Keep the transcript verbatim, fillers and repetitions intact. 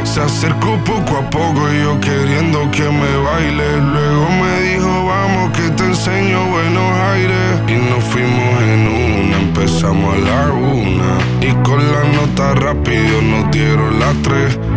Se acercó poco a poco y yo queriendo que me baile. Luego me dijo, vamos que te enseño buenos aires. Y nos fuimos en una, empezamos a la una. Y con la nota rápido nos dieron las tres.